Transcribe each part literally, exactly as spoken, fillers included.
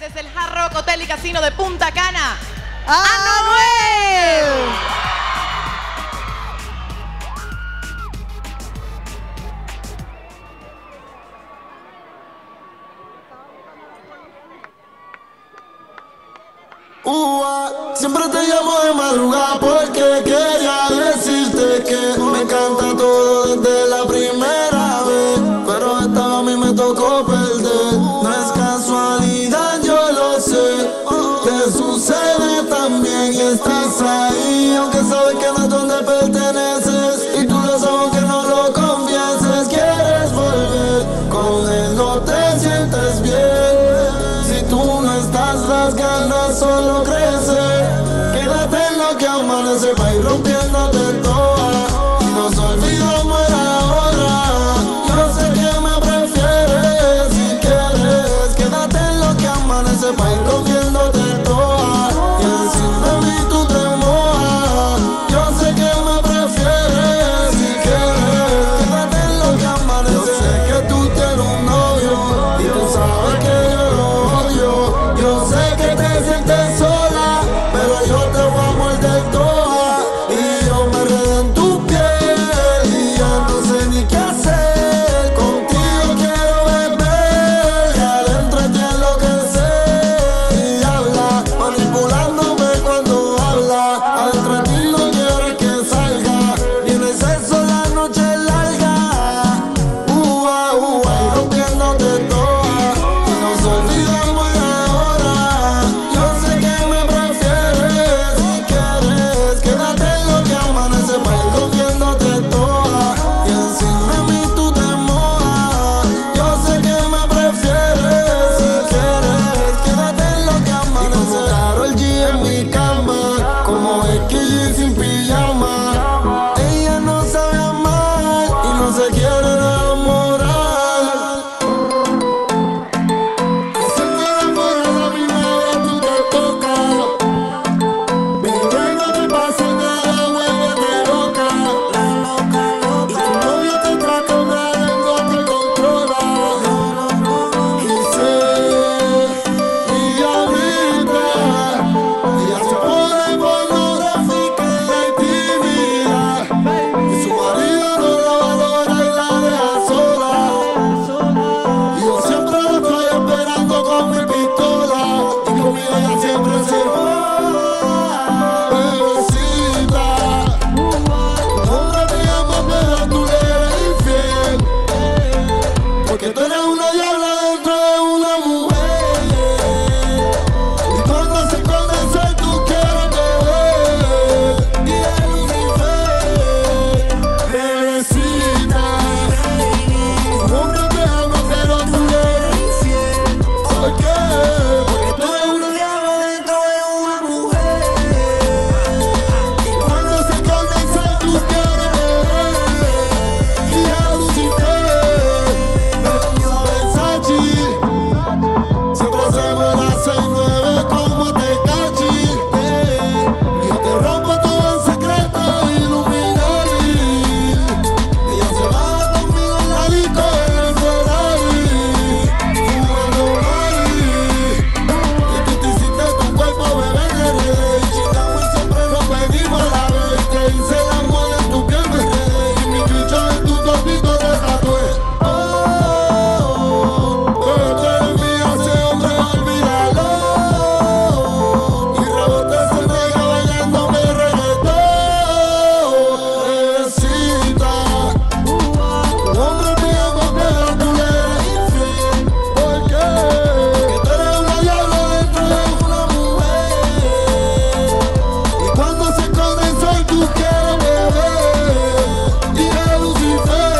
desde el Hard Rock Hotel y Casino de Punta Cana, ¡Anuel! Uh, siempre te llamo de madrugada porque quería decirte que me encanta todo desde la primera vez, pero esta a mí me tocó perder. No es casualidad, yo lo sé, te sucede también y estás ahí, aunque sabes que no es donde perteneces y tú lo sabes que no lo confieses. Quieres volver, con él no te sientes bien. Si tú no estás, las ganas solo crecen. Quédate en lo que amanece pa' ir rompiéndote toda y nos olvidamos de ahora. Yo sé que me prefieres si quieres. Quédate en lo que amanece pa' ir rompiéndote toda y encima de mí tú te mojas. Yo sé que me prefieres si quieres. Quédate en lo que amanece. Yo sé que tú tienes un novio y tú sabes que yo lo odio. Yo sé que te sientes sola, pero yo te voy a morder toda y yo me enredo en tu piel y ya no sé ni qué hacer. Contigo quiero beber y adentro te enloquecer y habla, manipulándome cuando habla. Adentro de ti no quieres que salga y en el sexo la noche es larga. Ua, ua, y rompiéndote toda y nos olvidamos de ahora. Yo sé que me prefieres si quieres. Quédate en lo que amanece pa' ir rompiéndote toda y encima de mí tú te mojas. Yo sé que me prefieres si quieres. Quédate en lo que amanece. Y como Karol G en mi cama, como Becky G sin pijama. Ella no sabe amar y no se quiere enamorar. Se me enamora la primera vez tú te tocas. Bebé, no te pasa nada, vuélvete loca. Y tu novio te trata mal, no te controla. Y sé, y ahorita ella se pone pornográfica en la intimidad y su marido no la valora y la deja sola. Y yo siempre la estoy esperando con mi pistola y conmigo ella siempre se va. Bebecita, un hombre te llama pero tú le eres infiel, porque tú eres una diabla dentro de una mujer. Y cuando se esconde el sol tú quieres beber y es un infiel. Bebecita, un hombre te ama pero tú le eres infiel. ¿Por qué? Porque tú eres una diabla dentro de una mujer. Y cuando se esconde el sol tú quieres beber y es un infiel. Premios Versace, siempre hacemos las seis nueve como te cachi. Yo te rompo todo en secreto, Illuminati. Ella se va conmigo en la disco en el Ferrari, fumando mari. Y tú te hiciste tu cuerpo, bebé, de redes. Y chingamos y siempre nos pedimos la vez. Y te hice el amor en tu piel, me enredé. Y mi bicho en tu topito te tatué. Oh, pero tú eres mía, ese hombre, olvídalo. Y rebote ese negro bailándome reggaetón. Bebecita, un hombre te ama pero tú le eres infiel. ¿Por qué? Porque tú eres una diabla dentro de una mujer. Y cuando se esconde el sol tú quieres beber y es Lucifer.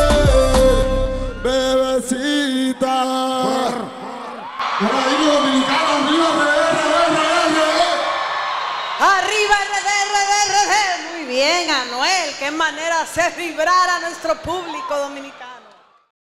Bebecita. Por ahí dominicano, arriba, R, R, R, R. ¡Arriba R D, R D, R D! Muy bien, Anuel. Qué manera de hacer vibrar a nuestro público dominicano.